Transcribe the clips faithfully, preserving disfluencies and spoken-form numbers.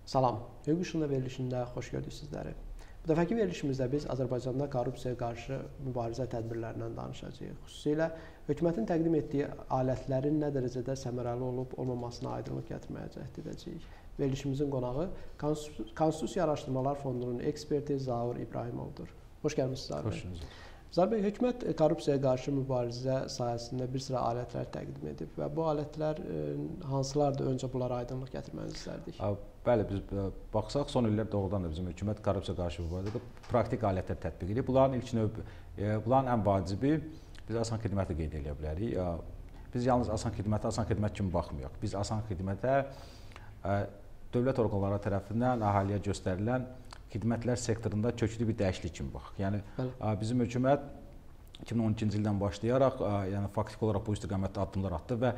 Salam, Hüquq İşıqla verilişində xoş gördük sizləri. Bu dəfəki verilişimizdə biz Azərbaycanda korrupsiyaya qarşı mübarizə tədbirlərindən danışacağıq. Xüsusilə hökumətin təqdim etdiyi alətlərin nə dərəcədə səmərəli olub olmamasına aydınlıq gətirməyə cəhd edəcəyik. Verilişimizin qonağı Konstitusiya Araşdırmalar Fondunun eksperti Zaur İbrahimovdur. Xoş gəlmişsiniz Zaur bəy. Zaur bəy, hökumət korrupsiyaya qarşı mübarizə sahəsində bir sıra alətlər təqdim edib və bu alətlər hansılardır? Öncə bunlara aydınlıq gətirmənizi istərdik. Bəli, biz baxsaq, son illər doğrudan da bizim hökumət korrupsiya qarşı mübarizədə praktik alətlər tətbiq edir. Bunların ilk növ, bunların ən vacibi biz asan xidməti qeyd edə bilərik. Biz yalnız asan xidmətə asan xidmət kimi baxmıyıq. Biz asan xidmətə dövlət orqanları tərəfindən əhaliyə göstərilən xidmətlər sektorunda köklü bir dəyişiklik kimi baxaq. Yəni Bəli. Bizim hökumət iki min on ikinci ildən başlayaraq, yəni faktiki olaraq bu istiqamətdə addımlar atdı və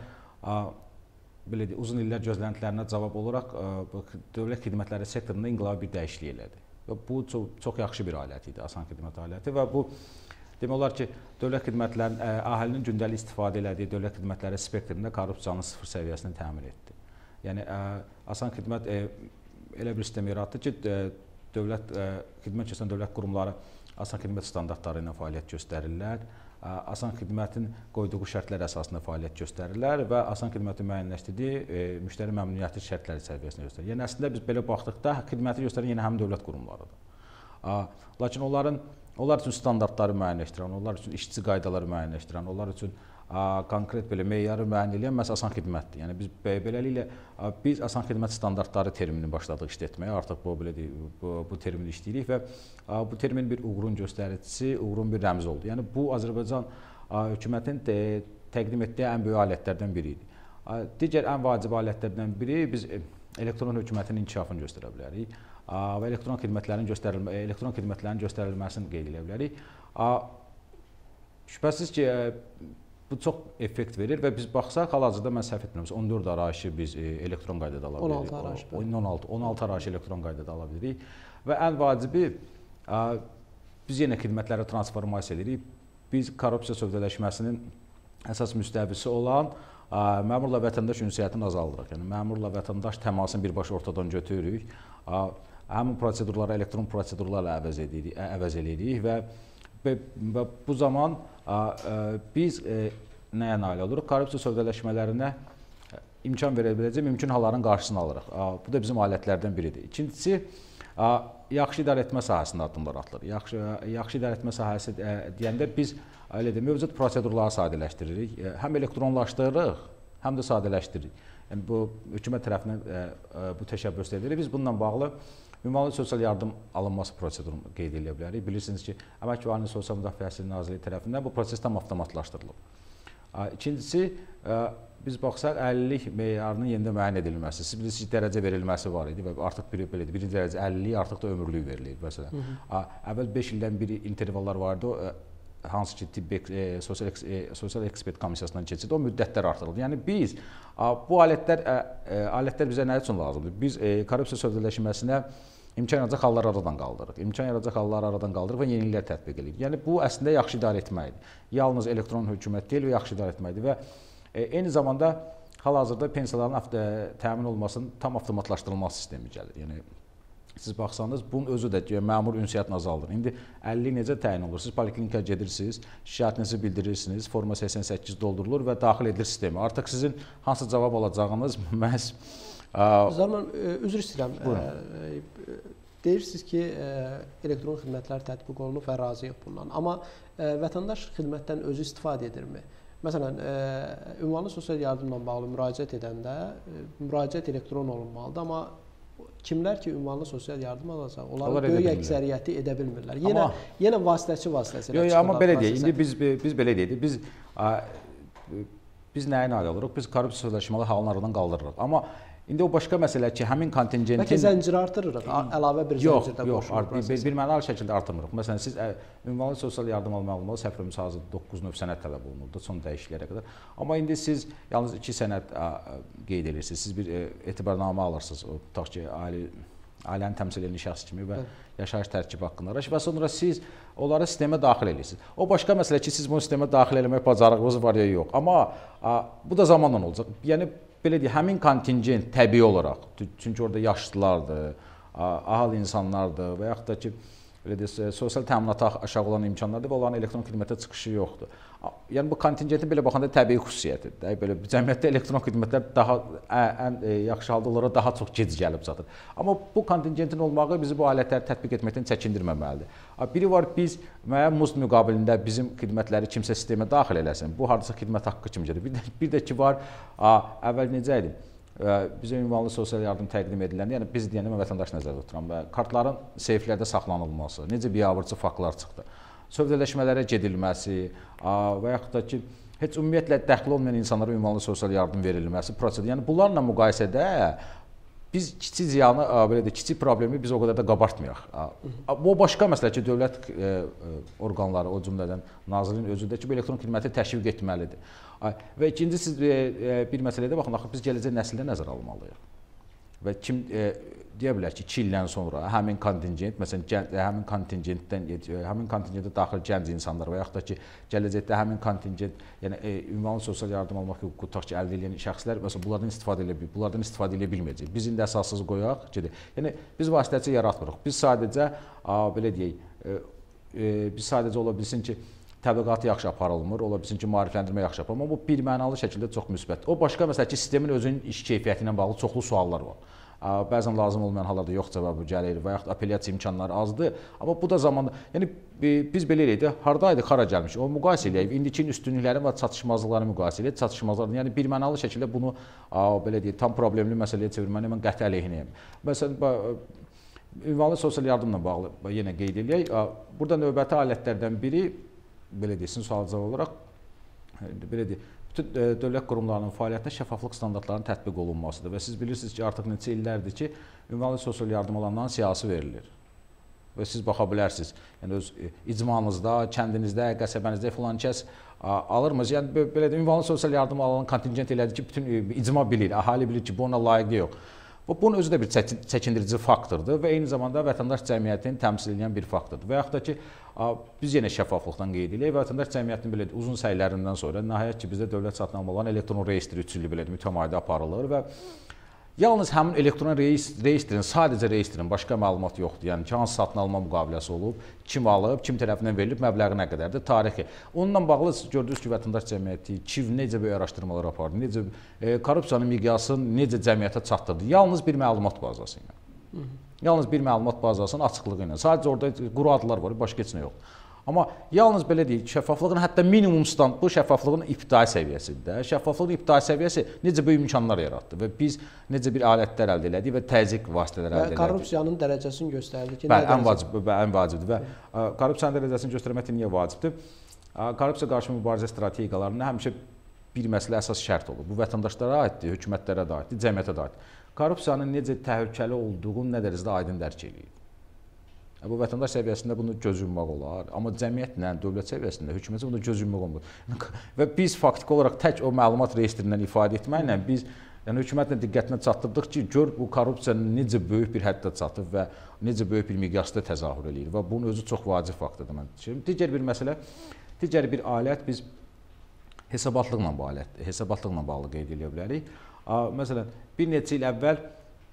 belə deyək, uzun illər gözləntilərinə cavab olaraq dövlət xidmətləri sektorunda inqilabi bir dəyişiklik elədi. Və bu çox, çox yaxşı bir alət idi, asan xidmət aləti və bu demək olar ki, dövlət xidmətlərinin, əhalinin gündəlik istifadə elədiyi dövlət xidmətləri spektrində korrupsiyanın sıfır səviyyəsini təmin etdi. Yəni asan xidmət elə bir sistem yaratdı ki, dövlət xidmət göstərən dövlət qurumları asan xidmət standartları ilə fəaliyyət göstərirlər. Asan xidmətin qoyduğu şərtlər əsasında fəaliyyət göstərirlər və asan xidmətin müəyyənləşdirdiyi müştəri məmnuniyyəti şərtləri səviyyəsində göstərir. Yəni əslində biz belə baxdıqda xidməti göstərən yenə həmin dövlət qurumlarıdır. Lakin onların onlar üçün standartları müəyyənləşdirən, onlar üçün işçi qaydaları müəyyənləşdirən, onlar üçün konkret belə meyarı müəyyən edən məhz asan xidmətdir. Yəni biz beləliklə biz asan xidmət standartları terminini başladıq işlətməyə. Artıq bu belə deyək, bu, bu termini işləyirik və bu termin bir uğurun göstəricisi, uğurun bir rəmzi oldu. Yəni bu Azərbaycan hökumətinin təqdim etdiyi ən böyük alətlərdən biri idi. Digər ən vacib alətlərdən biri biz elektron hökumətinin inkişafını göstərə bilərik və elektron xidmətlərin göstərilmə, elektron xidmətlərin göstərilməsini qeyd edə bilərik. Şübhəsiz ki, bu çox effekt verir və biz baxsaq, hal-hazırda mən səhv etmirəmsə on dörd arayışı biz elektron qaydada ala bilirik. on altı arayış. on altı, on altı arayışı elektron qaydada ala bilirik və ən vacibi biz yenə xidmətləri transformasiya edirik. Biz korrupsiya sövdələşməsinin əsas müstəvisi olan məmurla vətəndaş ünsiyyətini azaldırıq. Yəni məmurla vətəndaş təmasını birbaşa ortadan götürürük. Həmin prosedurları elektron prosedurlarla əvəz edirik, əvəz edirik və Və, və bu zaman ə, ə, biz ə, nəyə nail oluruq? Korrupsiya sövdələşmələrinə imkan verə biləcək mümkün halların qarşısını alırıq. Ə, bu da bizim alətlərdən biridir. İkincisi, ə, yaxşı idarə etmə sahəsində addımlar atılır. Yaxşı, yaxşı idarə etmə sahəsi ə, deyəndə biz elə də mövcud prosedurları sadələşdiririk. Ə, həm elektronlaşdırırıq, həm də sadələşdiririk. Yəni bu hökumət tərəfindən ə, ə, bu təşəbbüs edirik. Biz bununla bağlı ünvanlı sosial yardım alınması prosedurunu qeyd edə bilərik. Bilirsiniz ki, Əmək və Əhalinin Sosial Müdafiəsi Nazirliyi tərəfindən bu proses tam avtomatlaşdırılıb. İkincisi, biz baxsaq əlillik meyarının yenidən müəyyən edilməsi. Siz bilirsiniz ki, dərəcə verilməsi var idi və artıq bir, belədir, birinci dərəcə əlillik, artıq da ömürlük verilir. Məsələn, əvvəl beş ildən bir intervallar vardı, hansı ki, tibb e, sosial, e, sosial ekspert komissiyasından keçirdi, o müddətlər artırıldı. Yəni biz, bu alətlər, e, alətlər bizə nə üçün lazımdır? Biz e, korrupsiya sövdələşməsinə imkan yaradacaq hallar aradan qaldırırıq. İmkan yaradacaq hallar aradan qaldırırıq və yeniliklər tətbiq edirik. Yəni bu əslində yaxşı idarə etməkdir. Yalnız elektron hökumət deyil və yaxşı idarə etməkdir və e, eyni zamanda hal-hazırda pensiyaların təmin olmasının tam avtomatlaşdırılması sistemi gəlir. Yəni siz baxsanız, bunun özü də məmur ünsiyyətini azaldır. İndi əlillik necə təyin olur? Siz poliklinikaya gedirsiniz, şikayətinizi bildirirsiniz, forma səksən səkkiz doldurulur və daxil edilir sistemə. Artıq sizin hansı cavab alacağınız məhz... Zaman, üzr istəyirəm. Deyirsiniz ki, elektron xidmətlər tətbiq olunub və razıyıq bundan. Amma vətəndaş xidmətdən özü istifadə edirmi? Məsələn, ünvanlı sosial yardımla bağlı müraciət edəndə müraciət elektron olunmalıdır, amma kimlər ki, ünvanlı sosial yardım alacaq, onların böyük əksəriyyəti edə bilmirlər. Yenə, amma, yenə vasitəçi vasitəsilə çıxırlar. Amma belə deyək, indi biz, biz belə deyirik, biz, biz nəyə nail oluruq? Biz korrupsiya sözləşməli halını aradan qaldırırıq. Amma indi o başqa məsələ ki, həmin kontingentin... Bəlkə zənciri artırırıq, əlavə bir zəncirdə qoşulur. Yox, bir mənalı şəkildə artırmırıq. Məsələn, siz ünvanlı sosial yardım almaq olmalı, səhv etmirəmsə hazır doqquz növ sənəd tələb olunurdu son dəyişikliklərə qədər. Amma indi siz yalnız iki sənəd qeyd edirsiniz, siz bir etibarnamə alırsınız, o tutaq ki, ailənin təmsil edilmiş şəxs kimi və yaşayış tərkibi haqqında və sonra siz onları sistemə daxil edirsiniz. O başqa məsələ ki, siz bunu sistemə daxil etmək bacarığınız var ya yox. Amma bu da zamanla olacaq. Yəni belə deyək, həmin kontingent təbii olaraq, çünki orada yaşlılardır, ahal insanlardır və yaxud da ki, belə deyək, sosial təminatı aşağı olan imkanlardır və onların elektron xidmətə çıxışı yoxdur. Yəni bu kontingentin belə baxanda təbii xüsusiyyətidir. Belə cəmiyyətdə elektron xidmətlər daha ən yaxşı halda onlara daha çox gec gəlib çatır. Amma bu kontingentin olmağı bizi bu alətləri tətbiq etməkdən çəkindirməməlidir. Biri var, biz müəyyən muzd müqabilində bizim xidmətləri kimsə sistemə daxil eləsin. Bu hardasa xidmət haqqı kimi gedir. Bir də, bir də ki var, əvvəl necə idi? Bizə ünvanlı sosial yardım təqdim ediləndə, yəni biz deyəndə mən vətəndaş nəzərdə tuturam və kartların seyflərdə saxlanılması, necə biabırçı faktlar çıxdı. Sövdələşmələrə gedilməsi və yaxud da ki, heç ümumiyyətlə dəxli olmayan insanlara ünvanlı sosial yardım verilməsi prosedur. Yəni bunlarla müqayisədə biz kiçik ziyanı, belə deyək, kiçik problemi biz o qədər də qabartmayaq. Bu başqa məsələ ki, dövlət orqanları, o cümlədən nazirliyin özü də ki, bu elektron xidməti təşviq etməlidir. Və ikinci, siz bir məsələyə də baxın, axı biz gələcək nəsildə nəzər almalıyıq. Və kim deyə bilər ki, iki ildən sonra həmin kontingent, məsələn, həmin kontingentdən, həmin kontingentə daxil gənc insanlar və yaxud da ki, gələcəkdə həmin kontingent, yəni ünvanlı sosial yardım almaq hüququ tutaq ki, əldə edən şəxslər, məsələn, bunlardan istifadə edə bilməyəcək, bunlardan istifadə edə bilməyəcək. Biz indi əsassız qoyaq, gedir. Yəni biz vasitəçi yaratmırıq. Biz sadəcə, belə deyək, biz sadəcə ola bilsin ki, təbliğatı yaxşı aparılmır, ola bilsin ki, maarifləndirmə yaxşı aparılmır, amma bu birmənalı şəkildə çox müsbət. O başqa məsələ ki, sistemin özünün iş keyfiyyəti ilə bağlı çoxlu suallar var. Bəzən lazım olmayan hallarda yox cavabı gəlir və yaxud apellyasiya imkanları azdır. Amma bu da zamanda, yəni biz belə eləyək də, hardaydı, hara gəlmiş, o müqayisə eləyək, indiki üstünlükləri və çatışmazlıqları müqayisə eləyək, çatışmazlıqları, yəni birmənalı şəkildə bunu, belə deyək, tam problemli məsələyə çevirməni mən qəti əleyhinəyəm. Məsələn, ünvanlı sosial yardımla bağlı yenə qeyd eləyək, burada növbəti alətlərdən biri, belə deyilsin, sual-cavab olaraq, belə deyək, bütün dövlət qurumlarının fəaliyyətində şəffaflıq standartlarının tətbiq olunmasıdır və siz bilirsiniz ki, artıq neçə illərdir ki, ünvanlı sosial yardım alanların siyahısı verilir və siz baxa bilərsiniz, yəni öz icmanızda, kəndinizdə, qəsəbənizdə filan kəs alırmız, yəni belə də ünvanlı sosial yardım alan kontingent elədir ki, bütün icma bilir, əhali bilir ki, bu ona layiqli yox. Bunun özü də bir çəkindirici faktordur və eyni zamanda vətəndaş cəmiyyətini təmsil edən bir faktordur. Və yaxud da ki, biz yenə şəffaflıqdan qeyd edirik və vətəndaş cəmiyyətinin belə uzun səylərindən sonra nəhayət ki, bizdə dövlət satın almaların elektron reyestri üç illik belə mütəmadi aparılır və yalnız həmin elektron reyestrin, sadəcə reyestrin başqa məlumat yoxdur. Yəni ki, hansı satın alma müqaviləsi olub, kim alıb, kim tərəfindən verilib, məbləği nə qədərdir, tarixi. Onunla bağlı gördünüz ki, vətəndaş cəmiyyəti, Ç İ V necə böyük araşdırmalar apardı, necə e, korrupsiyanın miqyasını necə cəmiyyətə çatdırdı. Yalnız bir məlumat bazası ilə. Yalnız bir məlumat bazasının açıqlığı ilə. Sadəcə orada quru adlar var, başqa heç nə yoxdur. Amma yalnız belə deyək, şəffaflığın hətta minimum stand, bu şəffaflığın ibtidai səviyyəsində, şəffaflığın ibtidai səviyyəsi necə böyük imkanlar yaratdı və biz necə bir alətlər əldə elədik və təzyiq vasitələr əldə elədik. Korrupsiyanın dərəcəsini göstərdi ki, bəli, ən vacib, ən vacibdir və korrupsiyanın dərəcəsini göstərmək niyə vacibdir? Korrupsiya qarşı mübarizə strategiyalarında həmişə bir məsələ əsas şərt olur. Bu vətəndaşlara aiddir, hökumətlərə də aiddir, cəmiyyətə də aiddir. Korrupsiyanın necə təhlükəli olduğunu nə dərəcədə aydın dərk eləyir. Bu vətəndaş səviyyəsində bunu göz yummaq olar, amma cəmiyyətlə, dövlət səviyyəsində, hökumətə bunu göz yummaq olmur. Və biz faktiki olaraq tək o məlumat reyestrindən ifadə etməklə biz yəni hökumətlə diqqətinə çatdırdıq ki, gör bu korrupsiyanın necə böyük bir həddə çatıb və necə böyük bir miqyasda təzahür eləyir və bunun özü çox vacib faktordur mən düşünürəm. Digər bir məsələ, digər bir alət biz hesabatlıqla bu alət, hesabatlıqla bağlı qeyd edə bilərik. Məsələn, bir neçə il əvvəl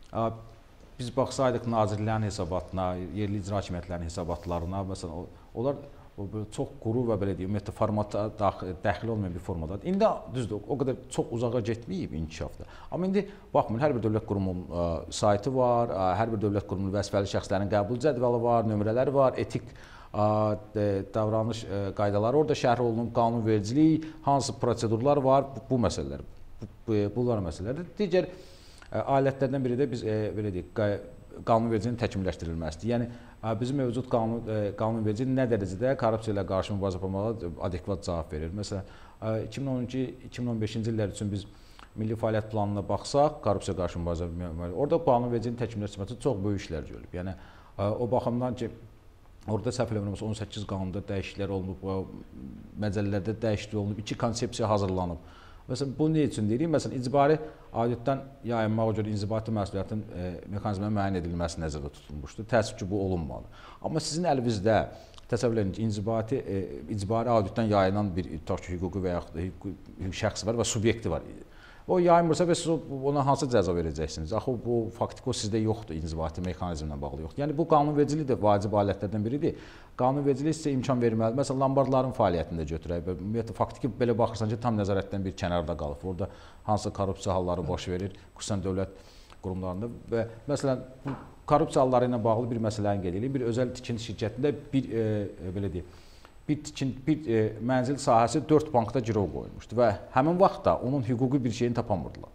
biz baxsaydıq nazirlərin hesabatına, yerli icra hakimiyyətlərinin hesabatlarına, məsələn, onlar çox quru və belə deyim, ümumiyyətlə formata daxil olmayan bir formadadır. İndi düzdür, o qədər çox uzağa getməyib inkişafda. Amma indi baxmayın, hər bir dövlət qurumunun saytı var, hər bir dövlət qurumunun vəzifəli şəxslərin qəbul cədvəli var, nömrələri var, etik davranış qaydaları orada şərh olunub, qanunvericilik, hansı prosedurlar var, bu məsələlər, bunlar məsələlərdir. Digər alətlərdən biri də biz belə deyək, qanunvericinin təkmilləşdirilməsidir. Yəni bizim mövcud qanun qanunverici nə dərəcədə korrupsiya ilə qarşı mübarizə aparmağa adekvat cavab verir. Məsələn, iki min on iki iki min on beşinci illər üçün biz milli fəaliyyət planına baxsaq, korrupsiya qarşı mübarizə, orada qanunvericinin təkmilləşdirilməsi çox böyük işlər görülüb. Yəni o baxımdan ki, orada səhv eləmirəmsə on səkkiz qanunda dəyişikliklər olunub, məcəllələrdə dəyişiklik olunub, iki konsepsiya hazırlanıb. Məsələn, bu nə üçün deyirik? Məsələn, icbari auditdən yayınmağa görə inzibati məsuliyyətin e, mexanizmə müəyyən edilməsi nəzərdə tutulmuşdur. Təəssüf ki, bu olunmadı. Amma sizin əlinizdə təsəvvür edin ki, inzibati, e, icbari auditdən yayılan bir tutaq ki, hüquqi və yaxud da hüquqi şəxs var və subyekti var. o yaymırsa və siz ona hansı cəza verəcəksiniz? Axı bu faktiki o sizdə yoxdur, inzibati mexanizmlə bağlı yoxdur. Yəni bu qanunvericilik də vacib alətlərdən biridir. Qanunvericilik sizə imkan verməlidir. Məsələn, lombardların fəaliyyətində götürək. Ümumiyyətlə faktiki belə baxırsan ki, tam nəzarətdən bir kənarda qalıb. Orada hansı korrupsiya halları baş verir, xüsusən dövlət qurumlarında və məsələn bu korrupsiya halları ilə bağlı bir məsələni qeyd edeyim. Bir özəl tikinti şirkətində bir e, belə deyək, bir tikin bir e, mənzil sahəsi dörd bankda girov qoyulmuşdu və həmin vaxtda onun hüquqi bir şeyini tapamırdılar.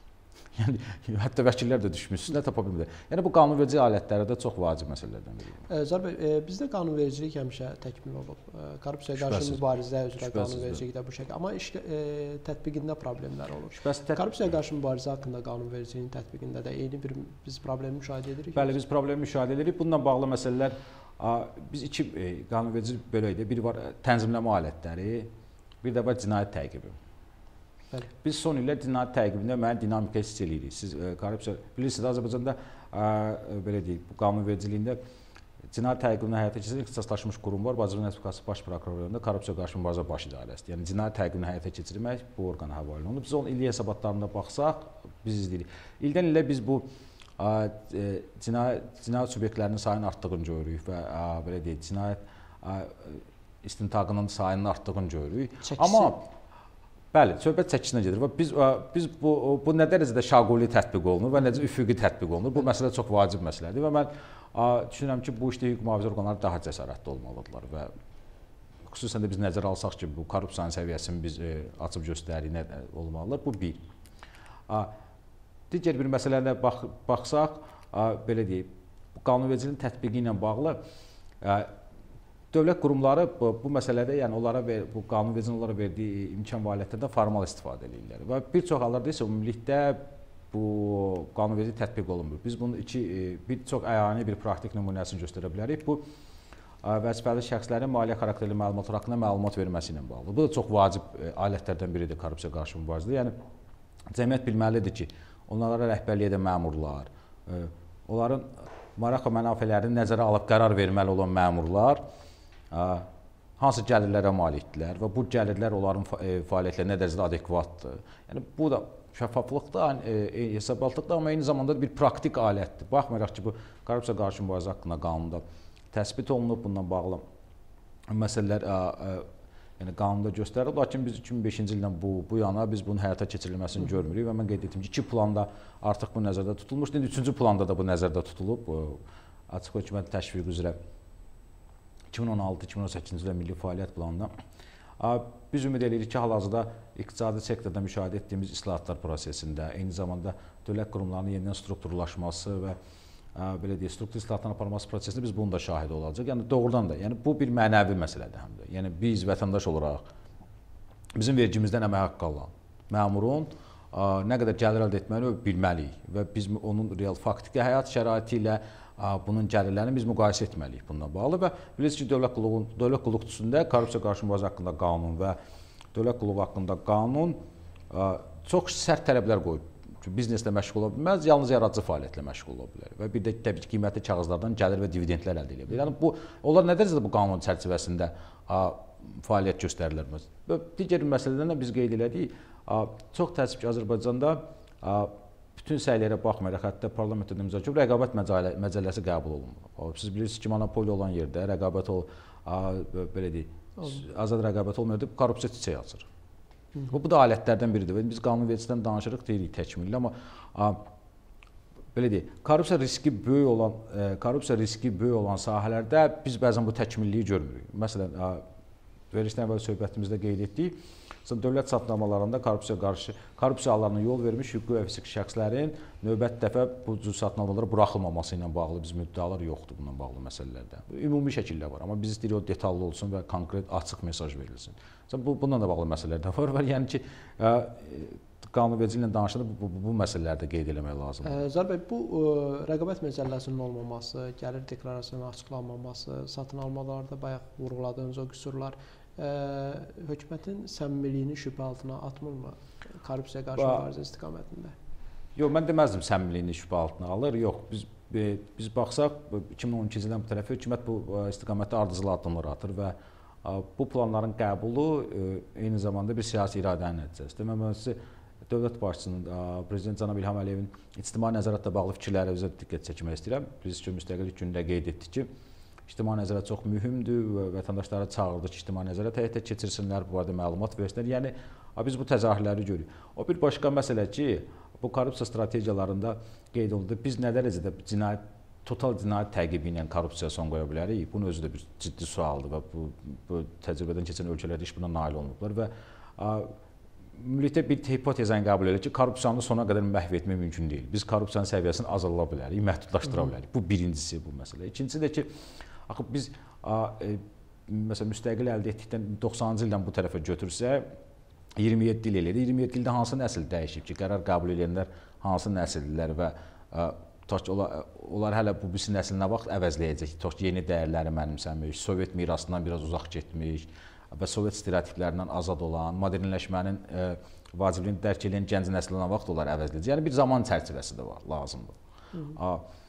Yəni hətta vəkillər də düşmüş, nə tapa bilmirlər. Yəni bu qanunverici alətləri də çox vacib məsələlərdən biridir. Zar bəy, e, bizdə qanunvericilik həmişə təkmil olub. E, korrupsiyaya qarşı mübarizə üzrə qanunvericilik də bu şəkildə. Amma iş e, tətbiqində problemlər olur. Tət... Korrupsiyaya qarşı mübarizə haqqında qanunvericiliyin tətbiqində də eyni bir biz problemi müşahidə edirik. Bəli, biz problemi müşahidə edirik. Bununla bağlı məsələlər biz iki e, qanunvericilik belə idi. Biri var tənzimləmə alətləri, bir də var cinayət təqibi. Bəli. Biz son illər cinayət təqibində müəyyən dinamika hiss edirik. Siz e, korrupsiya bilirsiniz, Azərbaycanda e, belə deyək, bu qanunvericiliyində cinayət təqibini həyata keçirən ixtisaslaşmış qurum var. Azərbaycan Respublikası Baş Prokurorluğunda Korrupsiya qarşı mübarizə baş idarəsidir. Yəni cinayət təqibini həyata keçirmək bu orqana həvalə olunub. Biz onun illik hesabatlarına baxsaq, biz izləyirik. İldən ilə biz bu e, cinayət cinayət subyektlərinin sayının artdığını görürük və e, belə deyək, cinayət e, istintaqının sayının artdığını görürük. Çəkisi. Amma bəli, söhbət çəkisinə gedir və biz biz bu bu nə dərəcədə şaquli tətbiq olunur və necə üfüqi tətbiq olunur? Bu məsələ çox vacib məsələdir və mən düşünürəm ki, bu işdə hüquq mühafizə orqanları daha cəsarətli olmalıdırlar və xüsusən də biz nəzərə alsaq ki, bu korrupsiyanın səviyyəsini biz e, açıb göstəririk, nə olmalıdır? Bu bir. A, digər bir məsələyə bax, baxsaq, a, belə deyək, bu qanunvericiliyin tətbiqi ilə bağlı a, dövlət qurumları bu, bu məsələdə, yəni onlara ver, bu qanunvericinin onlara verdiyi imkan fəaliyyətlərdən formal istifadə edirlər və bir çox hallarda isə ümumilikdə bu qanunverici tətbiq olunmur. Biz bunun iki bir çox əyani bir praktik nümunəsini göstərə bilərik. Bu vəzifəli şəxslərin maliyyə xarakterli məlumatlar haqqında məlumat verməsi ilə bağlı. Bu da çox vacib alətlərdən biridir korrupsiya qarşı mübarizədə. Yəni cəmiyyət bilməlidir ki, onlara rəhbərlik edən məmurlar, onların maraq və mənafələrini nəzərə alıb qərar verməli olan məmurlar hansı gəlirlərə malikdirlər və bu gəlirlər onların fəaliyyətlərinə nə dərəcədə adekvatdır. Yəni bu da şəffaflıqda, hesabatlıqda, amma eyni zamanda bir praktik alətdir. Baxmayaraq ki, bu korrupsiya qarşı mübarizə haqqında qanunda təsbit olunub, bununla bağlı məsələlər yəni qanunda göstərilib, lakin biz iki min beşinci ildən bu bu yana biz bunun həyata keçirilməsini görmürük və mən qeyd etdim ki, iki planda artıq bu nəzərdə tutulmuşdur. İndi üçüncü planda da bu nəzərdə tutulub. Açıq hökumətin təşviqi üzrə iki min on altı iki min on səkkizinci ildə milli fəaliyyət planında biz ümid edirik ki, hal-hazırda iqtisadi sektorda müşahidə etdiyimiz islahatlar prosesində, eyni zamanda dövlət qurumlarının yenidən strukturlaşması və belə deyək, struktur islahatların aparılması prosesində biz bunun da şahidi olacaq. Yəni doğrudan da, yəni bu bir mənəvi məsələdir həm də. Yəni biz vətəndaş olaraq bizim vergimizdən əmək haqqı alan məmurun nə qədər gəlir əldə etməni bilməliyik və biz onun real faktiki həyat şəraiti ilə bunun gəlirlərini biz müqayisə etməliyik bununla bağlı və bilirsiniz ki, dövlət qulluğun dövlət qulluqçusunda korrupsiya qarşı mübarizə haqqında qanun və dövlət qulluğu haqqında qanun çox sərt tələblər qoyub. Bizneslə məşğul ola bilməz, yalnız yaradıcı fəaliyyətlə məşğul ola bilər və bir də təbii ki, qiymətli kağızlardan gəlir və dividendlər əldə edə bilər. Yəni bu onlar nə dərəcədə bu qanun çərçivəsində fəaliyyət göstərilir? Və digər məsələlərdən də biz qeyd elədik. Çox təəssüf ki, Azərbaycanda bütün səylərə baxmayaraq, hətta parlamentdə müzakirə rəqabət məcəlləsi qəbul olunmur. Siz bilirsiniz ki, monopoliya olan yerdə rəqabət ol, belə deyək, azad rəqabət olmayan yerdə korrupsiya çiçəyi açır. Bu, bu da alətlərdən biridir. Biz qanunvericilikdən danışırıq, deyirik təkmilli, amma a, belə deyək, korrupsiya riski böyük olan, e, korrupsiya riski böyük olan sahələrdə biz bəzən bu təkmilliyi görmürük. Məsələn, a, verilişdən əvvəl söhbətimizdə qeyd etdik. Dövlət satnamalarında korrupsiya qarşı korrupsiya hallarına yol vermiş hüquqi və fiziki şəxslərin növbəti dəfə bu cür satnamalara buraxılmaması ilə bağlı bizim müddəalar yoxdur bununla bağlı məsələlərdə. Ümumi şəkildə var, amma biz istəyirik o detallı olsun və konkret açıq mesaj verilsin. Bu bununla da bağlı məsələlər də var və yəni ki, qanunvericiliklə danışanda bu, bu, bu məsələləri də qeyd etmək lazımdır. Zar bəy, bu rəqabət məcəlləsinin olmaması, gəlir deklarasiyasının açıqlanmaması, satın almalarda bayaq vurğuladığınız o qüsurlar hökumətin səmimiliyini şübhə altına atmırmı korrupsiya qarşı mübarizə istiqamətində? Yox, mən deməzdim səmimiliyini şübhə altına alır. Yox, biz biz baxsaq iki min on ikinci ildən bu tərəfə hökumət bu istiqamətdə ardıcıl addımlar atır və bu planların qəbulu eyni zamanda bir siyasi iradənin nəticəsidir. Mən sizə dövlət başçısının, Prezident cənab İlham Əliyevin ictimai nəzarətlə bağlı fikirləri üzrə diqqət çəkmək istəyirəm. Biz ki, müstəqillik günündə qeyd etdik ki, ictimai nəzarət çox mühümdür və vətəndaşlara çağırdı ki, ictimai nəzarət həyata keçirsinlər, bu barədə məlumat versinlər. Yəni, biz bu təzahürləri görürük. O bir başqa məsələ ki, bu korrupsiya strategiyalarında qeyd olundu. Biz nə dərəcədə cinayət, total cinayət təqibi ilə korrupsiyaya son qoya bilərik? Bunun özü də bir ciddi sualdır və bu, bu təcrübədən keçən ölkələrdə heç buna nail olunublar və ümumilikdə bir hipotezəni qəbul edir ki, korrupsiyanı sona qədər məhv etmək mümkün deyil. Biz korrupsiyanın səviyyəsini azalda bilərik, məhdudlaşdıra bilərik. Bu birincisi bu məsələ. İkincisi də ki, axı biz e, məsələn müstəqil əldə etdikdən doxsanıncı ildən bu tərəfə götürsək, iyirmi yeddi il elədi. iyirmi yeddi ildə hansı nəsil dəyişib ki, qərar qəbul edənlər hansı nəsildirlər və e, onlar, onlar hələ bu birisi nəsil nə vaxt əvəzləyəcək? Tox yeni dəyərləri mənimsəmiş, Sovet mirasından biraz uzaq getmiş və Sovet stereotiplərindən azad olan, modernləşmənin e, vacibliyini dərk edən gənc nəsildən vaxt onlar əvəzləyəcək. Yəni bir zaman çərçivəsi də var, lazımdır. A,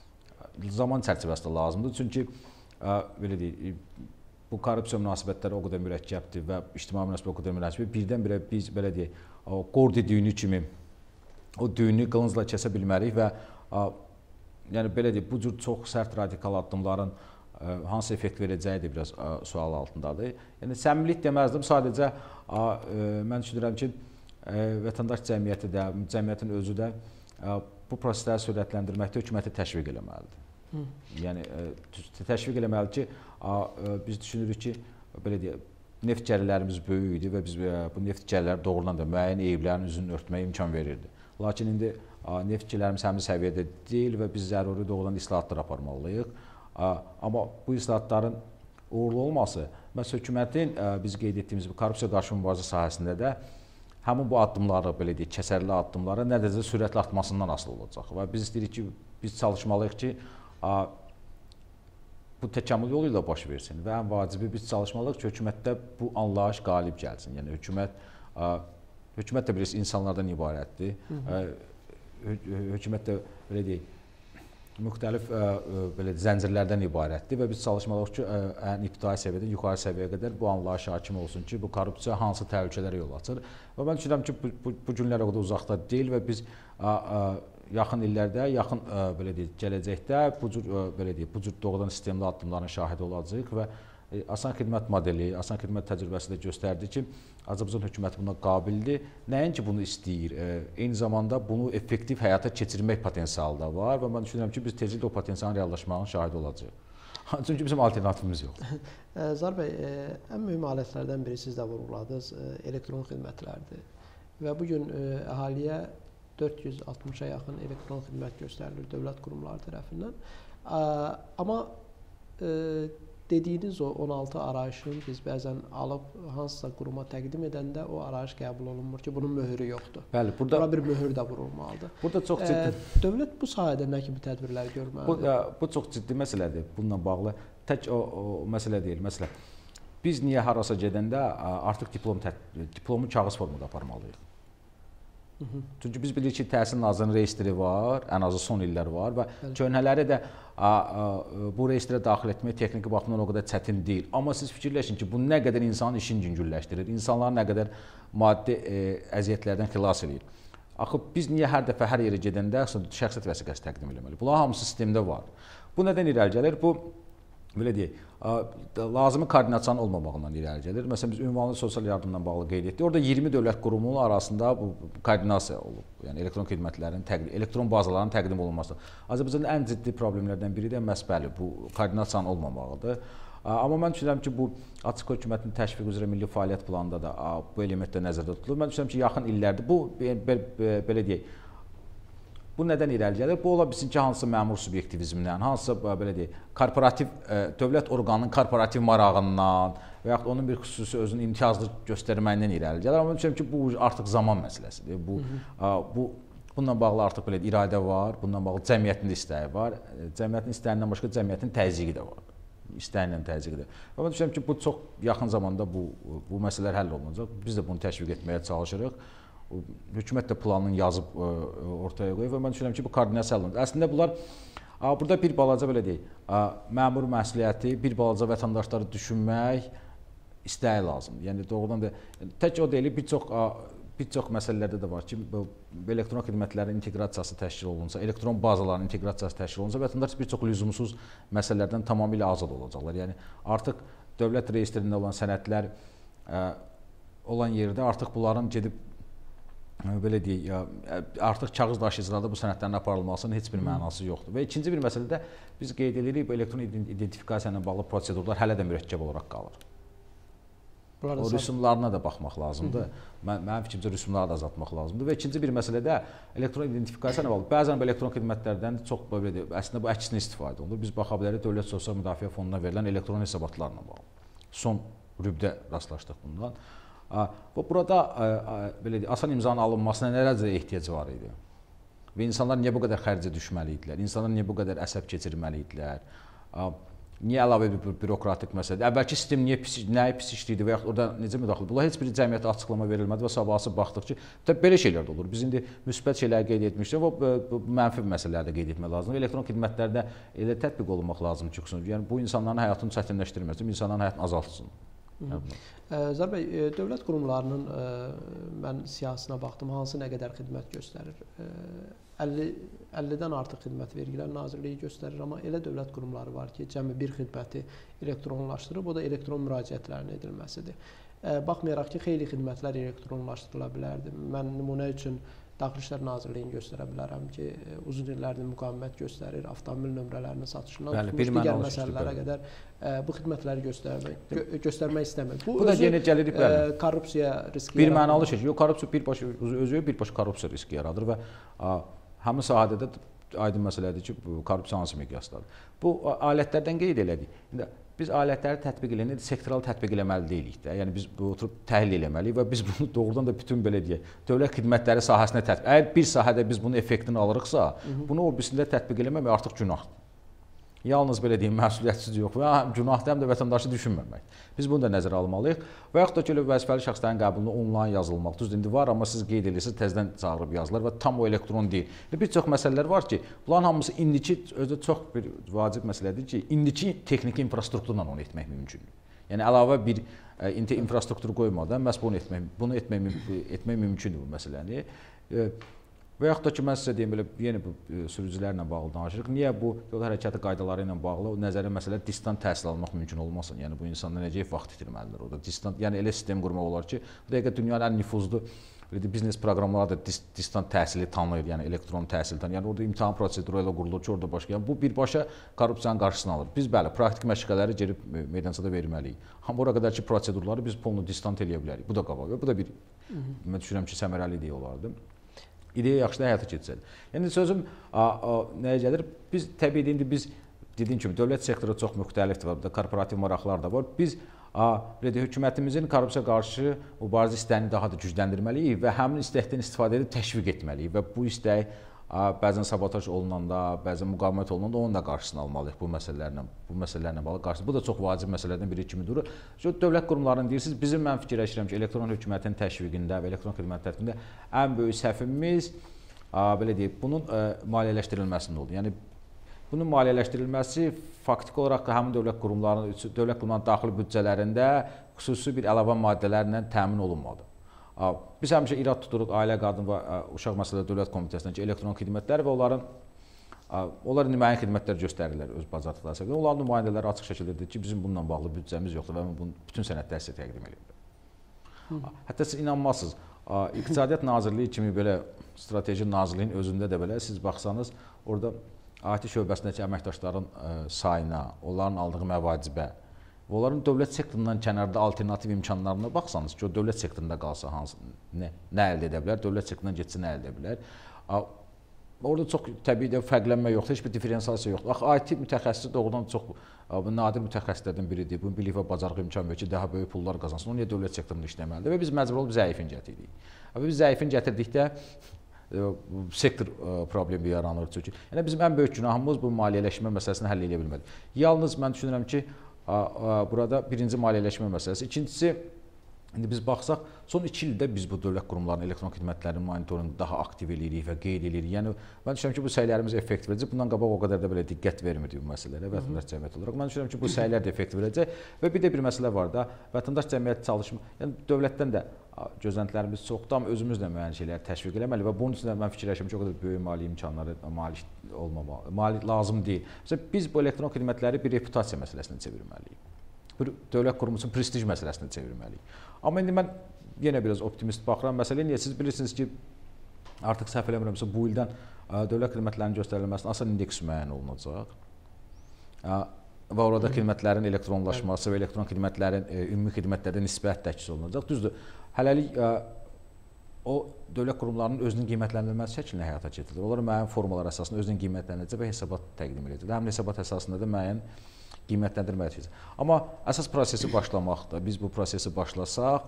zaman çərçivəsi də lazımdır. Çünki a, belə deyək, bu korrupsiya münasibətləri o qədər mürəkkəbdir və ictimai münasibət o qədər mürəkkəbdir. Birdən-birə biz belə deyək, o qordi düyünü kimi o düyünü qılıncla kəsə bilmərik və a, yəni belə deyək, bu cür çox sərt radikal addımların hansı effekt verəcəyi də biraz ə, sual altındadır. Yəni səmimilik deməzdim, sadəcə ə, mən düşünürəm ki, ə, vətəndaş cəmiyyəti də, cəmiyyətin özü də ə, bu prosesləri sürətləndirməkdə hökuməti təşviq eləməlidir. Hı. Yəni ə, təşviq eləməlidir ki, ə, ə, biz düşünürük ki, belə deyək, neft gəlirlərimiz böyük idi və biz ə, bu neft gəlirləri doğrudan da müəyyən eyblərin üzünü örtməyə imkan verirdi. Lakin indi ə, neft gəlirlərimiz həmin səviyyədə deyil və biz zəruri doğrudan islahatlar aparmalıyıq. Amma bu islahatların uğurlu olması, məhz hökumətin biz qeyd etdiyimiz bu korrupsiya qarşı mübarizə sahəsində də həmin bu addımları, belə deyək, kəsərli addımları nə dərəcədə sürətli artmasından asılı olacaq. Və biz istəyirik ki, biz çalışmalıyıq ki, bu təkamül yolu ilə baş versin və ən vacibi biz çalışmalıyıq ki, hökumətdə bu anlayış qalib gəlsin. Yəni hökumət, hökumət də bilirsiniz insanlardan ibarətdir. Hökumət də belə deyək, müxtəlif ə, ə, belə zəncirlərdən ibarətdir və biz çalışmalıyıq ki, ə, ən ibtidai səviyyədən yuxarı səviyyəyə qədər bu anlayış hakim olsun ki, bu korrupsiya hansı təhlükələrə yol açır. Və mən düşünürəm ki, bu, bu, bu günlər o qədər uzaqda deyil və biz ə, ə, yaxın illərdə, yaxın ə, belə deyək, gələcəkdə bu cür ə, belə deyək, bu cür doğrudan sistemli addımların şahidi olacağıq və ə, asan xidmət modeli, asan xidmət təcrübəsi də göstərdi ki, Azərbaycan hökuməti buna qabildir. Nəinki bunu istəyir, ə, eyni zamanda bunu effektiv həyata keçirmək potensialı da var və mən düşünürəm ki, biz tezliklə o potensialın reallaşmağının şahidi olacağıq. Çünki bizim alternativimiz yoxdur. Zar bəy, ən mühüm alətlərdən biri siz də vurğuladınız, elektron xidmətlərdir. Və bu gün əhaliyə dörd yüz altmışa yaxın elektron xidmət göstərilir dövlət qurumları tərəfindən. Amma dediyiniz o on altı arayışın biz bəzən alıb hansısa quruma təqdim edəndə o arayış qəbul olunmur ki, bunun möhürü yoxdur. Bəli, burada buna bir möhür də vurulmalıdır. Burada çox ciddi. E, dövlət bu sahədə nə kimi tədbirlər görməlidir? Bu, bu çox ciddi məsələdir. Bununla bağlı tək o, o məsələ deyil. Məsələn, biz niyə harasa gedəndə artıq diplom diplomu kağız formada aparmalıyıq? Hı -hı. Çünki biz bilirik ki, Təhsil Nazirliyinin reyestri var, ən azı son illər var və köhnələri də a, a, bu reyestrə daxil etmək texniki baxımdan o qədər çətin deyil. Amma siz fikirləşin ki, bu nə qədər insanın işini yüngülləşdirir, insanları nə qədər maddi e, əziyyətlərdən xilas edir. Axı biz niyə hər dəfə hər yerə gedəndə şəxsiyyət vəsiqəsi təqdim etməliyik? Bunlar hamısı sistemdə var. Bu nədən irəli gəlir? Bu belə deyək, lazımi koordinasiyanın olmamağından irəli gəlir. Məsələn, biz ünvanlı sosial yardımla bağlı qeyd etdik. Orada iyirmi dövlət qurumunun arasında bu koordinasiya olub. Yəni elektron xidmətlərin təqdim, elektron bazaların təqdim olunması. Azərbaycanın ən ciddi problemlərdən biri də məhz bəli, bu koordinasiyanın olmamağıdır. Amma mən düşünürəm ki, bu açıq hökumətin təşviq üzrə milli fəaliyyət planında da bu element də nəzərdə tutulur. Mən düşünürəm ki, yaxın illərdə bu belə deyək, bu nədən irəli gəlir? Bu ola bilsin ki, hansısa məmur subyektivizmindən, hansısa belə deyək, korporativ dövlət orqanının korporativ marağından və yaxud onun bir xüsusi özünün imtiyazlı göstərməyindən irəli gəlir. Amma düşünürəm ki, bu artıq zaman məsələsidir. Bu, Hı -hı. bu bununla bağlı artıq belə iradə var, bununla bağlı cəmiyyətin də istəyi var. Cəmiyyətin istəyindən başqa cəmiyyətin təzyiqi də var. İstəyinlə təzyiqidir. Və mən düşünürəm ki, bu çox yaxın zamanda bu bu məsələlər həll olunacaq. Biz də bunu təşviq etməyə çalışırıq. Hökumət də planını yazıb ə, ortaya qoyur və mən düşünürəm ki, bu koordinasiya alınır. Əslində bunlar ə, burada bir balaca belə deyək, ə, məmur məsuliyyəti, bir balaca vətəndaşları düşünmək istəyi lazımdır. Yəni doğrudan da yəni, tək o deyil, bir çox ə, bir çox məsələlərdə də var ki, bu elektron xidmətlərin inteqrasiyası təşkil olunsa, elektron bazaların inteqrasiyası təşkil olunsa, vətəndaş bir çox lüzumsuz məsələlərdən tamamilə azad olacaqlar. Yəni artıq dövlət reyestrində olan sənədlər ə, olan yerdə artıq bunların gedib ə, belə deyək, artıq kağız daşıyıcılarda bu sənədlərin aparılmasının heç bir mənası yoxdur. Və ikinci bir məsələ də biz qeyd edirik, bu elektron identifikasiya ilə bağlı prosedurlar hələ də mürəkkəb olaraq qalır. O rüsumlarına da baxmaq lazımdır. Mən, mənim fikrimcə rüsumları da azaltmaq lazımdır. Və ikinci bir məsələ də elektron identifikasiya ilə bağlı. Bəzən bu elektron xidmətlərdən çox belə deyək, əslində bu əksinə istifadə olunur. Biz baxa bilərik Dövlət Sosial Müdafiə Fonduna verilən elektron hesabatlarla bağlı. Son rübdə rastlaşdıq bundan. Və burada belə deyək, asan imzanın alınmasına nə dərəcədə ehtiyac var idi? Və insanlar niyə bu qədər xərcə düşməli idilər? İnsanlar niyə bu qədər əsəb keçirməli idilər? Niyə əlavə bir bürokratik məsələdir? Əvvəlki sistem niyə pis, nəyə pis işləyirdi və yaxud orada necə müdaxilə? Bunlar heç bir cəmiyyətə açıqlama verilmədi və sabahsı baxdıq ki, təbii belə şeylər də olur. Biz indi müsbət şeyləri qeyd etmişdik və mənfi məsələləri də qeyd etmək lazımdır. Elektron xidmətlərdə elə tətbiq olunmaq lazımdır ki, yəni bu insanların həyatını çətinləşdirməsin, insanların həyatını azaltsın. Zar bəy, dövlət qurumlarının mən siyahısına baxdım, hansı nə qədər xidmət göstərir? əllidən artıq xidmət vergilər Nazirliyi göstərir, amma elə dövlət qurumları var ki, cəmi bir xidməti elektronlaşdırıb, o da elektron müraciətlərin edilməsidir. Baxmayaraq ki, xeyli xidmətlər elektronlaşdırıla bilərdi. Mən nümunə üçün Daxili İşlər Nazirliyini göstərə bilərəm ki, uzun illərdir müqavimət göstərir, avtomobil nömrələrinin satışından tutmuş digər məsələlərə qədər bu xidmətləri göstərmək, gö göstərmək istəmir. Bu, bu da yenə gəlirik bəli. Korrupsiya riski bir mənalı şey. Yox, korrupsiya birbaşa özü birbaşa korrupsiya riski yaradır və a, həmin sahədə də aydın məsələdir ki, bu korrupsiya hansı miqyasdadır. Bu alətlərdən qeyd elədik. İndi biz alətləri tətbiq eləndə sektoral tətbiq eləməli deyilik də. Yəni biz bu oturub təhlil eləməliyik və biz bunu doğrudan da bütün belə deyək, dövlət xidmətləri sahəsinə tətbiq. Əgər bir sahədə biz bunun effektini alırıqsa, Hı -hı. bunu o birisində tətbiq eləməmək artıq günahdır. Yalnız belə deyim, məsuliyyətsiz yox və həm günahdır, həm də vətəndaşı düşünməmək. Biz bunu da nəzərə almalıyıq. Və yaxud da ki, vəzifəli şəxslərin qəbulunda onlayn yazılmaq. Düzdür, indi var, amma siz qeyd edirsiniz, təzədən çağırıb yazılır və tam o elektron deyil. Bir çox məsələlər var ki, bunların hamısı indiki, özü çox bir vacib məsələdir ki, indiki texniki infrastrukturla onu etmək mümkündür. Yəni əlavə bir e, infrastruktur qoymadan məhz bunu etmək, bunu etmək, etmək mümkündür bu məsələni. E, Və yaxud da ki, mən sizə deyim, belə, yeni bu sürücülərlə bağlı danışırıq. Niyə bu yol hərəkəti qaydaları ilə bağlı nəzərə məsələ distant təhsil almaq mümkün olmasın? Yəni, bu insanlar necə vaxt itirməlidir orada? Distant, yəni, elə sistem qurmaq olar ki, bu dəqiqə dünyanın ən nüfuzlu biznes proqramları da dis distant təhsili tanıyır, yəni elektron təhsil tanıyır. Yəni, orada imtahan proseduru elə qurulur ki, orada başqa. Yəni, bu birbaşa korrupsiyanın qarşısını alır. Biz, bəli, praktik məşqələri gelib meydançada verməliyik. Amma ora qədər ki, prosedurları biz polunu distant eləyə bilərik. Bu da qabaq. Bu da bir, mən düşünürəm ki, səmərəli ideya olardı. İdeya yaxşı da həyata keçirsədir. Yəni sözüm a, a, nəyə gəlir? Biz təbii indi biz dediyim kimi dövlət sektoru çox müxtəlifdir, burada korporativ maraqlar da var. Biz a, belə deyək, hökumətimizin korrupsiya qarşı mübarizə istəyini daha da gücləndirməliyik və həmin istəkdən istifadə edib təşviq etməliyik və bu istək a, bəzən sabotaj olunanda, bəzən müqavimət olunanda onun da qarşısını almalıyıq bu məsələlərlə, bu məsələlərlə bağlı qarşısını. Bu da çox vacib məsələlərdən biri kimi durur. Dövlət qurumlarının deyirsiniz, bizim mən fikirləşirəm ki, elektron hökumətin təşviqində və elektron xidmət tərtibində ən böyük səhvimiz a, belə deyək, bunun a, maliyyələşdirilməsində oldu. Yəni bunun maliyyələşdirilməsi faktiki olaraq həmin dövlət qurumlarının, dövlət qurumlarının daxili büdcələrində xüsusi bir əlavə maddələrlə təmin olunmadı. Biz həmişə irad tuturuq Ailə, Qadın və Uşaq Məsələləri Dövlət Komitəsindən ki, elektron xidmətlər və onların onlar nümayəndə xidmətlər göstərirlər öz bacardıqları səviyyədə. Onların nümayəndələri açıq şəkildə deyir ki, bizim bununla bağlı büdcəmiz yoxdur və bunu bütün sənədləri sizə təqdim edirlər. Hətta siz inanmazsınız, İqtisadiyyat Nazirliyi kimi belə strateji nazirliyin özündə də belə siz baxsanız, orada I T şöbəsindəki əməkdaşların sayına, onların aldığı məvacibə, onların dövlət sektorundan kənarda alternativ imkanlarına baxsanız ki, o dövlət sektorunda qalsa hansı, nə, nə əldə edə bilər, dövlət sektorundan getsə nə əldə edə bilər. Orada çox təbii də fərqlənmə yoxdur, heç bir diferensiyasiya yoxdur. Axı I T mütəxəssisi doğrudan çox nadir mütəxəssislərdən biridir. Bunun bilik və bacarıq imkan verir ki, daha böyük pullar qazansın. O niyə dövlət sektorunda işləməlidir? Və biz məcbur olub zəifin gətirdik. Və biz zəifin gətirdikdə sektor problemi yaranır. Çünki yəni bizim ən böyük günahımız bu maliyyələşmə məsələsini həll edə bilmədik. Yalnız mən düşünürəm ki, burada birinci maliyyələşmə məsələsi, ikincisi İndi biz baxsaq, son iki ildə biz bu dövlət qurumlarının elektron xidmətlərinin monitorinqini daha aktiv eləyirik və qeyd eləyirik. Yəni mən düşünürəm ki, bu səylərimiz effekt verəcək. Bundan qabaq o qədər də belə diqqət vermirdik bu məsələlərə vətəndaş cəmiyyəti olaraq. Mən düşünürəm ki, bu səylər də effekt verəcək və bir də bir məsələ var da, vətəndaş cəmiyyəti çalışma, yəni dövlətdən də gözləntilərimiz çoxdur, amma özümüz də müəyyən şeyləri təşviq eləməli və bunun üçün də mən fikirləşirəm ki, o qədər böyük maliyyə imkanları malik olmamalı, mali lazım deyil. Məsələn, biz bu elektron xidmətləri bir reputasiya məsələsinə çevirməliyik. Bir dövlət qurumu üçün prestij məsələsinə çevirməliyik. Amma indi mən yenə biraz optimist baxıram. Məsələn, niyə siz bilirsiniz ki, artıq səhv eləmirəmsə bu ildən dövlət xidmətlərinin göstərilməsinə asal indeks müəyyən olunacaq. Və orada xidmətlərin elektronlaşması və elektron xidmətlərin ümumi xidmətlərdə nisbət təşkil olunacaq. Düzdür, hələlik o dövlət qurumlarının özünün qiymətləndirilməsi şəklində həyata keçirilir. Onlar müəyyən formalar əsasında özünün qiymətləndirəcək və hesabat təqdim edəcək. Həmin hesabat əsasında da müəyyən qiymətləndirmə edəcək. Amma əsas prosesi başlamaqda, biz bu prosesi başlasaq,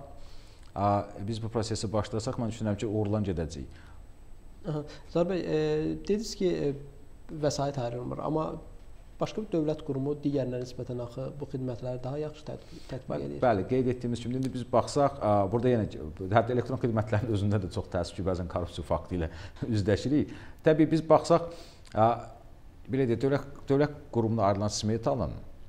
biz bu prosesi başlasaq, mən düşünürəm ki, uğurlan gedəcəyik. Zahir bəy, e, dediniz ki, e, vəsait ayrılmır, amma başqa bir dövlət qurumu digərinə nisbətən axı bu xidmətləri daha yaxşı tətbiq edir. Bəli, qeyd etdiyimiz kimi, indi biz baxsaq, burada yenə, hətta elektron xidmətlərin özündə də çox təəssüf ki, bəzən korrupsiya faktı ilə üzləşirik. Təbii biz baxsaq, belə deyək, dövlət, dövlət qurumuna ayrılan smetanın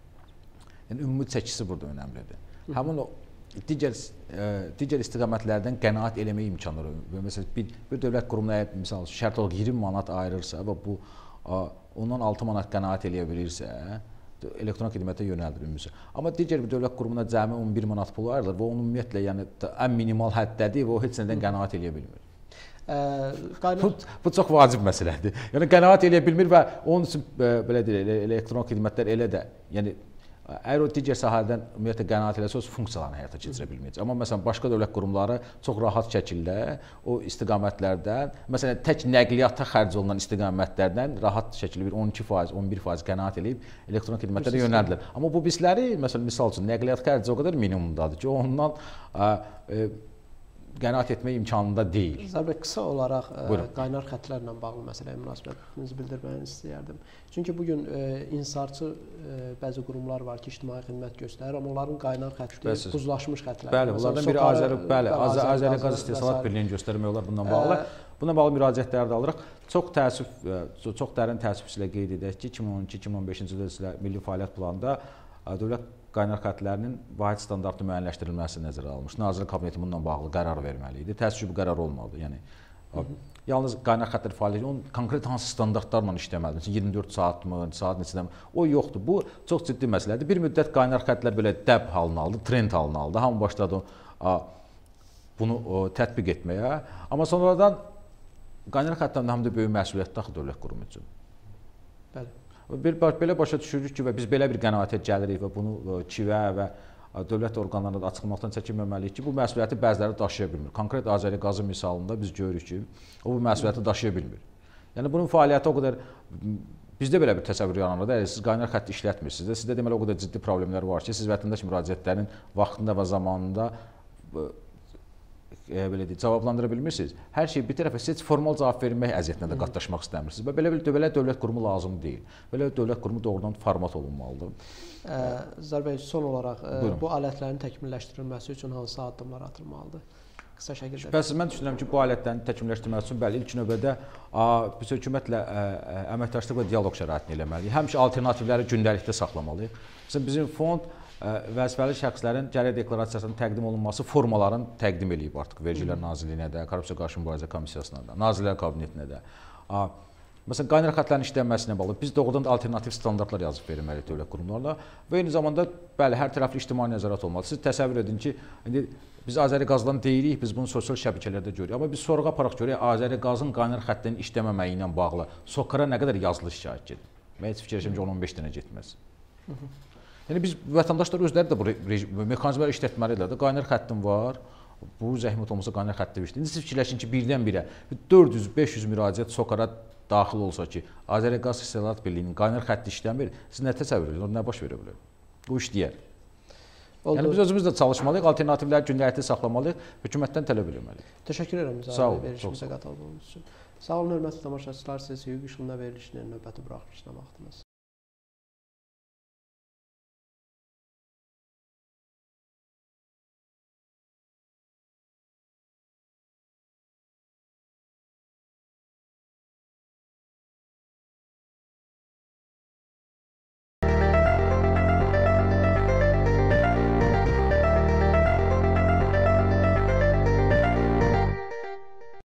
yəni, ümumi çəkisi burada önəmlidir. Həmin o digər, e, digər istiqamətlərdən qənaət eləmək imkanları. Məsələn, bir, bir dövlət qurumuna misal şərt olaraq iyirmi manat ayırırsa və bu a, ondan altı manat qənaət eləyə bilirsə, elektron xidmətə yönəldir ümumisi. Amma digər bir dövlət qurumuna cəmi on bir manat pulu ayrılır və onun ümumiyyətlə yəni, ən minimal həddədir və o heç nədən qənaət eləyə bilmir. Ə, qaynar... bu, bu çox vacib məsələdir. Yəni qənaət eləyə bilmir və onun üçün belə deyək, elektron xidmətlər elə də, yəni əgər o digər sahədən ümumiyyətlə qənaət eləsə, o funksiyalarını həyata keçirə bilməyəcək. Amma məsələn başqa dövlət qurumları çox rahat şəkildə o istiqamətlərdən, məsələn tək nəqliyyata xərc olunan istiqamətlərdən rahat şəkildə bir on iki faiz, on bir faiz qənaət eləyib elektron xidmətlərə yönəldilir. Amma bu bizləri, məsələn misal üçün nəqliyyat xərci o qədər minimumdadır ki, ondan ə, ə, qənaət etmək imkanında deyil. Zahir bəy, qısa olaraq ə, qaynar xətlərlə bağlı məsələyə münasibətinizi bildirməyini istəyərdim. Çünki bugün ə, insarçı ə, bəzi qurumlar var ki, ictimai xidmət göstərir, amma onların qaynar xətti buzlaşmış xətlər. Bəli, bunlardan biri Azəri, bəli, Azəri Qaz İstehsalat Birliyinin göstərmək olar bundan bağlı. Bununla bağlı müraciətləri də alırıq. Çox təəssüf, çox dərin təəssüf ilə qeyd edək ki, iki min on iki iki min on beşinci ildə Milli Fəaliyyət Planında dövlət qaynar xətlərinin vahid standartı müəyyənləşdirilməsi nəzərə alınmış. Nazirlər Kabineti bununla bağlı qərar verməli idi. Təəssüf ki, bu qərar olmadı. Yəni Hı -hı. yalnız qaynar xətlər fəaliyyəti onun konkret hansı standartlarla işləməlidir? iyirmi dörd saatmı, saat neçədən? O yoxdur. Bu çox ciddi məsələdir. Bir müddət qaynar xətlər belə dəb halını aldı, trend halını aldı. Hamı başladı bunu o, tətbiq etməyə. Amma sonradan qaynar xətlərin həm də böyük məsuliyyətli axı dövlət qurumu üçün. Bəli. Bir, belə başa düşürük ki, və biz belə bir qənaətə gəlirik və bunu Çivə və dövlət orqanlarına da açıqlamaqdan çəkinməməliyik ki, bu məsuliyyəti bəziləri daşıya bilmir. Konkret Azəri Qazı misalında biz görürük ki, o bu məsuliyyəti daşıya bilmir. Yəni bunun fəaliyyəti o qədər, bizdə belə bir təsəvvür yaranır da, siz qaynar xətti işlətmirsiniz də, sizdə deməli o qədər ciddi problemlər var ki, siz vətəndaş müraciətlərinin vaxtında və zamanında E, belə deyək, cavablandıra bilmirsiniz. Hər şey bir tərəfə siz formal cavab vermək əziyyətinə də qatlaşmaq istəmirsiniz. Və belə bir belə dövlət qurumu lazım deyil. Belə dövlət qurumu doğrudan format olunmalıdır. Zahir bəy, son olaraq Buyurun. Bu alətlərin təkmilləşdirilməsi üçün hansı addımlar atılmalıdır? Qısa şəkildə. Şübhəsiz, mən düşünürəm ki, bu alətlərin təkmilləşdirilməsi üçün bəli, ilk növbədə biz hökumətlə əməkdaşlıq və dialoq şəraitini eləməliyik. Həmişə alternativləri gündəlikdə saxlamalıyıq. Məsələn, bizim fond vəzifəli şəxslərin gəlir deklarasiyasının təqdim olunması formalarını təqdim eləyib artıq Vergilər Nazirliyinə də, Korrupsiya Qarşı Mübarizə Komissiyasına da, Nazirlər Kabinetinə də. Məsələn, qaynar xətlərin işlənməsinə bağlı biz doğrudan da alternativ standartlar yazıb verməliyik dövlət qurumlarına və eyni zamanda bəli, hər tərəfli ictimai nəzarət olmalıdır. Siz təsəvvür edin ki, indi biz Azəri Qazdan deyirik, biz bunu sosial şəbəkələrdə görürük. Amma biz sorğu aparaq görək, Azəri Qazın qaynar xəttinin işləməməyi ilə bağlı SOCAR-a nə qədər yazılı şikayət gedir? Mən heç fikirləşirəm ki, on on beş dənə getməz. Yəni biz vətəndaşlar özləri də bu mexanizmləri işlətməlidirlər də. Qaynar xəttim var. Bu zəhmət olmasa qaynar xəttə işləyir. İndi siz fikirləşin ki, birdən-birə dörd yüz beş yüz müraciət SOCAR-a daxil olsa ki, Azəri Qaz İstehsalat Birliyinin qaynar xətti işləmir, siz nə təsəvvür edirsiniz? Nə baş verə bilər? Bu işləyər. Oldu. Yəni biz özümüz də çalışmalıyıq, alternativləri gündəlikdə saxlamalıyıq, hökumətdən tələb etməliyik. Təşəkkür edirəm Zahir bəy, verilişimizə qatıldığınız üçün. Sağ olun, hörmətli tamaşaçılar, siz hüquq işğalına verilişinin növbəti buraxılışına baxdınız.